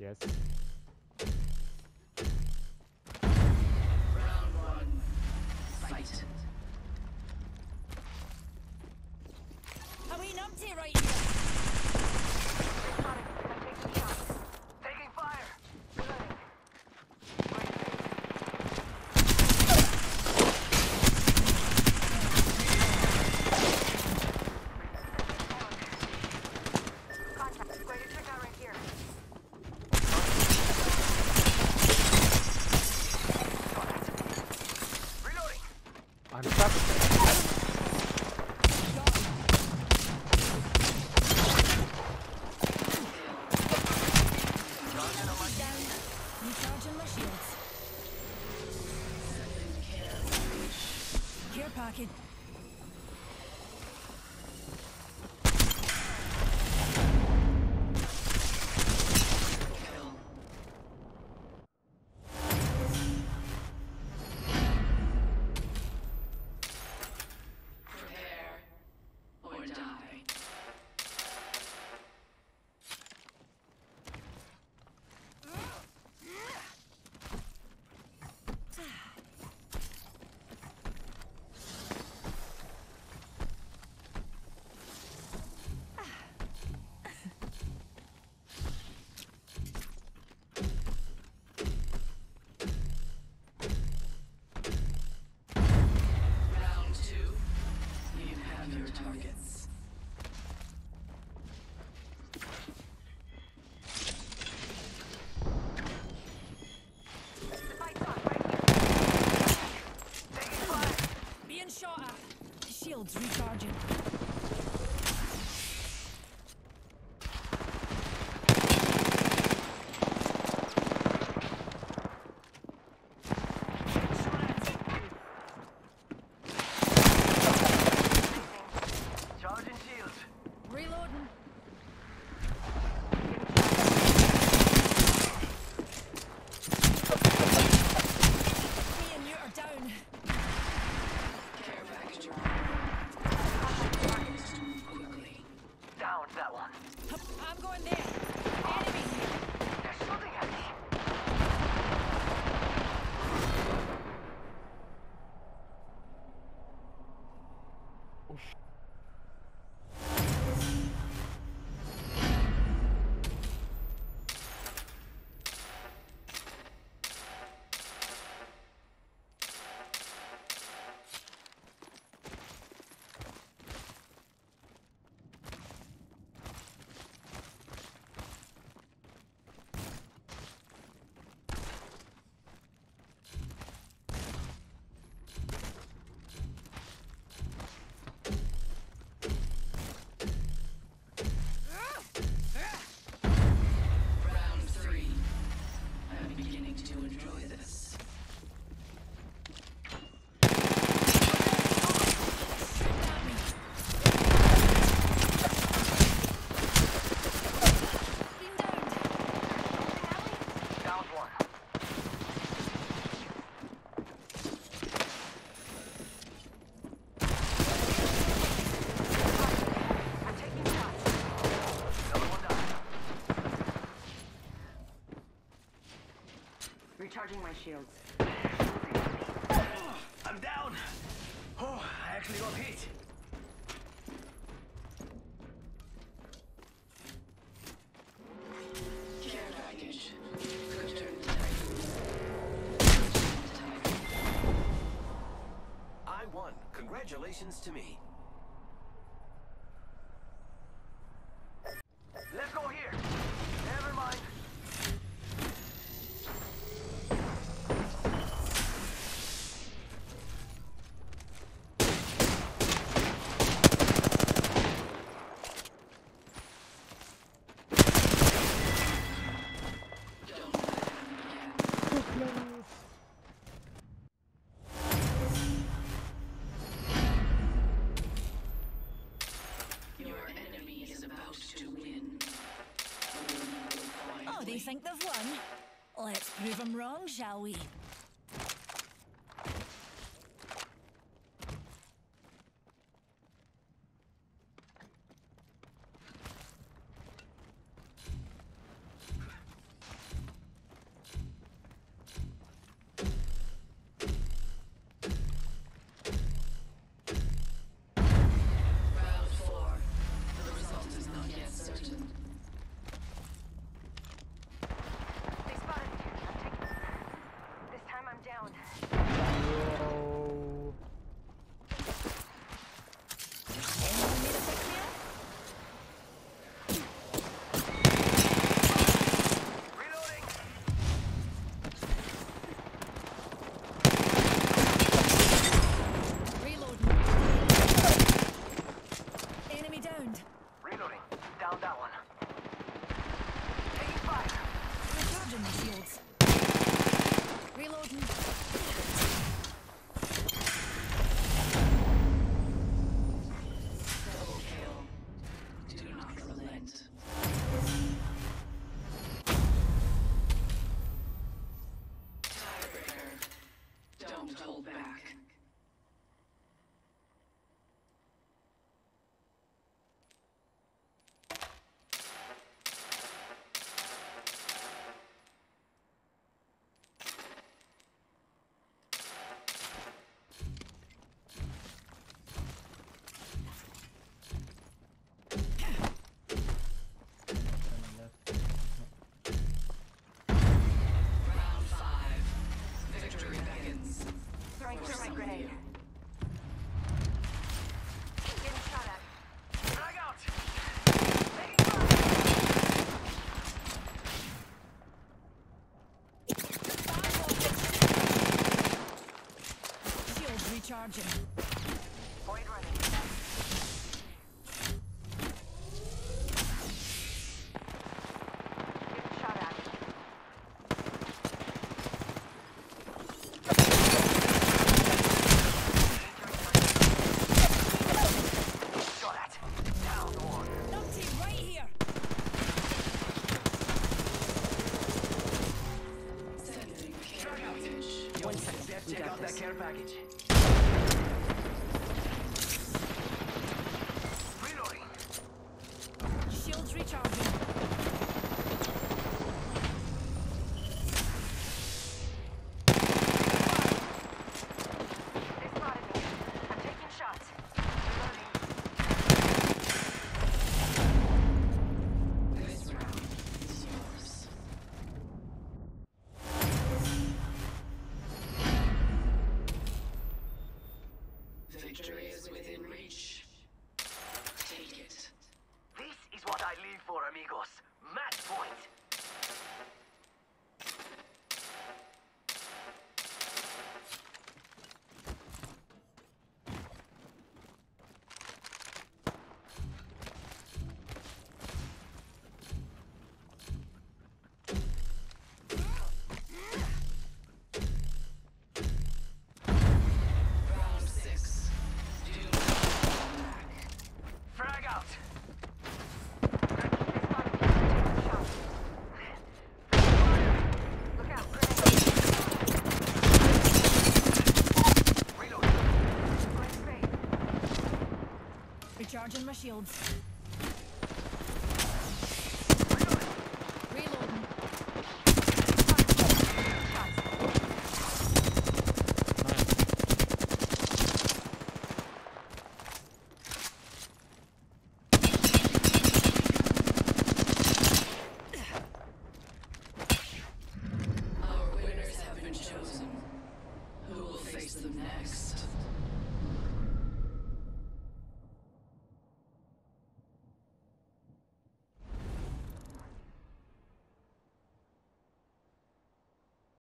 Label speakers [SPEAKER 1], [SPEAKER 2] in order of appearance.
[SPEAKER 1] Yes.
[SPEAKER 2] Round one. Fight.
[SPEAKER 3] Are we numpty right here?
[SPEAKER 4] Taking fire! Contact. Going to check out right here. Reloading!
[SPEAKER 1] I'm stuck.
[SPEAKER 3] Recharging my shields. Care packet.
[SPEAKER 2] Prepare or die. Round two. You have your targets.
[SPEAKER 4] The fight's on right here. Taking fire!
[SPEAKER 3] Being shot at. Shields recharging.
[SPEAKER 4] Charging shields.
[SPEAKER 3] Reloading. Me and you are down.
[SPEAKER 2] Care package. Quickly.
[SPEAKER 4] Down that one.
[SPEAKER 3] I'm going there. Enemy here.
[SPEAKER 4] They're shooting at me.
[SPEAKER 2] Round three. I'm beginning to enjoy this.
[SPEAKER 3] Being downed.
[SPEAKER 4] Down one. I'm taking shots. Another one down.
[SPEAKER 5] Recharging my shields.
[SPEAKER 4] I'm down. Oh, I actually got hit.
[SPEAKER 2] Care package. Return to Titan.
[SPEAKER 6] I won. Congratulations to me.
[SPEAKER 4] Let's go here. Never mind.
[SPEAKER 2] Don't let him again. Your enemy is about to win.
[SPEAKER 3] Oh, they think they've won? Let's prove them wrong, shall we?
[SPEAKER 4] Found that one. Taking fire.
[SPEAKER 3] Recharging my shields. Reloading.
[SPEAKER 2] Double kill. Do not relent. Tiebreaker. Don't hold back. Round 5. Victory beckons.
[SPEAKER 5] Throwing thermite grenade. Getting shot at.
[SPEAKER 4] Frag out. Taking fire.
[SPEAKER 3] Shields recharging.
[SPEAKER 5] Void running. Getting shot at.
[SPEAKER 4] Shot at. Down one.
[SPEAKER 3] Numpty, right here.
[SPEAKER 2] Sending care package.
[SPEAKER 6] One second. Dad, check out that care package.
[SPEAKER 4] Reloading.
[SPEAKER 3] Shields recharging.
[SPEAKER 5] They spotted me. I'm taking shots. Reloading.
[SPEAKER 2] This round is yours. Victory is within reach. Take it.
[SPEAKER 4] This is what I live for, amigos. Match point.
[SPEAKER 2] Round 6. Do not hold back.
[SPEAKER 4] Frag out.
[SPEAKER 5] They spotted me. I'm taking shots. Look out. Grenade.
[SPEAKER 4] Reloading.
[SPEAKER 5] Going straight.
[SPEAKER 3] Recharging my shields.